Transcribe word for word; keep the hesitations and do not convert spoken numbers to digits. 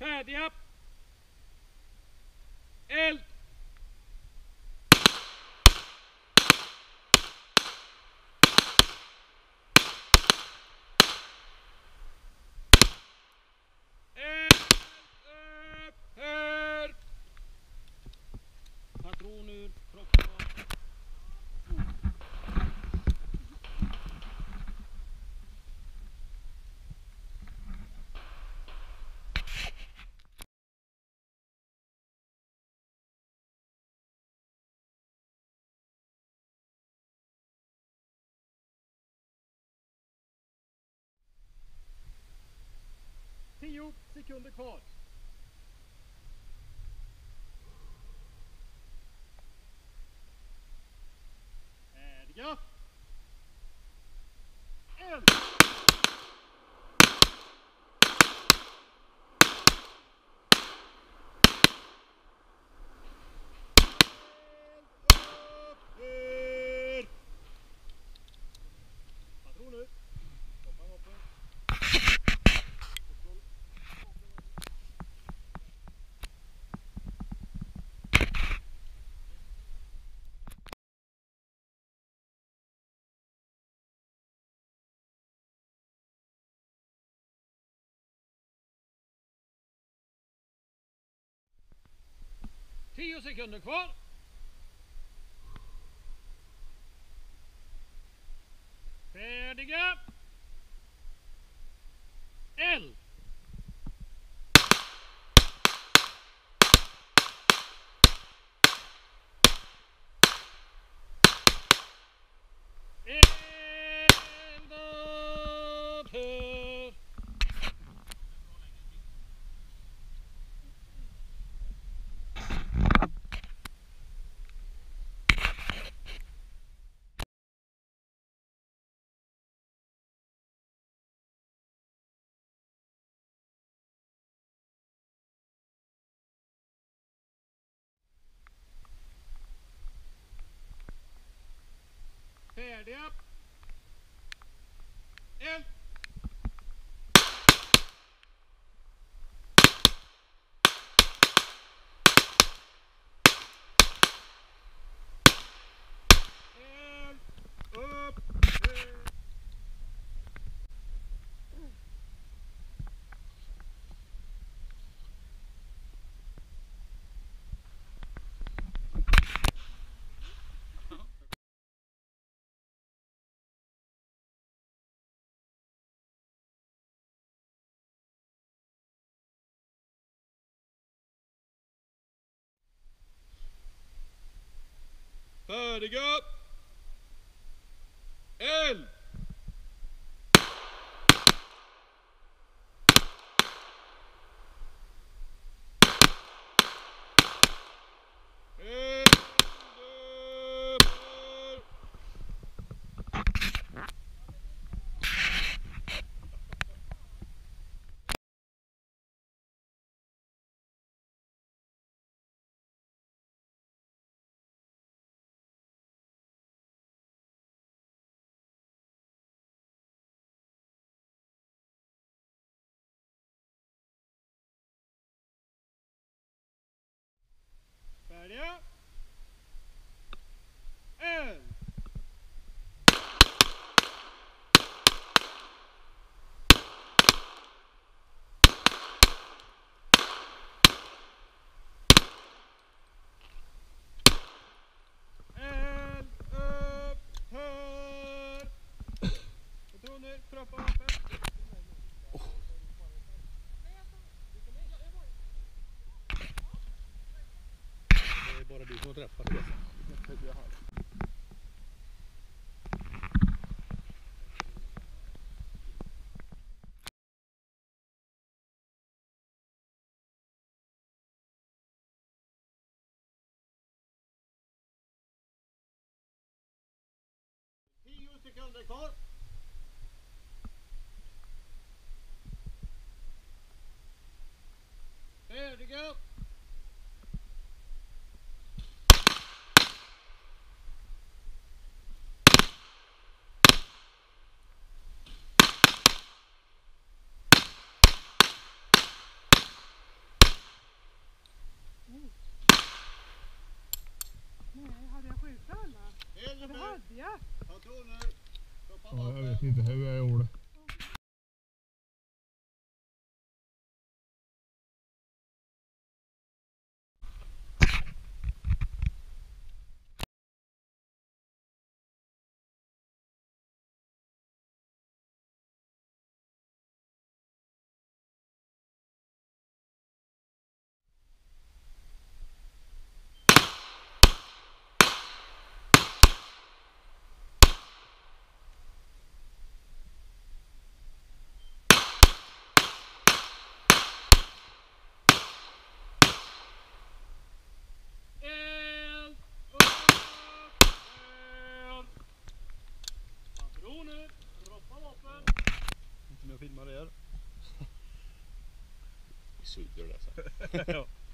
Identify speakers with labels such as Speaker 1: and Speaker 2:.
Speaker 1: Färdiga. Eld. Patron ur kroppen. Tio sekunder kvar. Färdiga. Eld. Patron ut. Stoppa vapen. Tio sekunder kvar. Färdiga. Eld. Eld upphör. Färdiga. Eld. Eld upp. Färdiga. Eld. Eld upphör. Färdiga. Eld. Eld upphör. Patroner, kroppa vapen. Det är bara du som träffar det. Tio sekunder kvar. Färdiga. Patroner. Kroppa
Speaker 2: Ja, jag
Speaker 1: vapen.
Speaker 2: vet inte hur jag gjorde.
Speaker 1: Eld! Upp! Eld! Patroner. Kroppa vapen. Inte med att filma det här.
Speaker 3: Suger det så.
Speaker 1: Ja.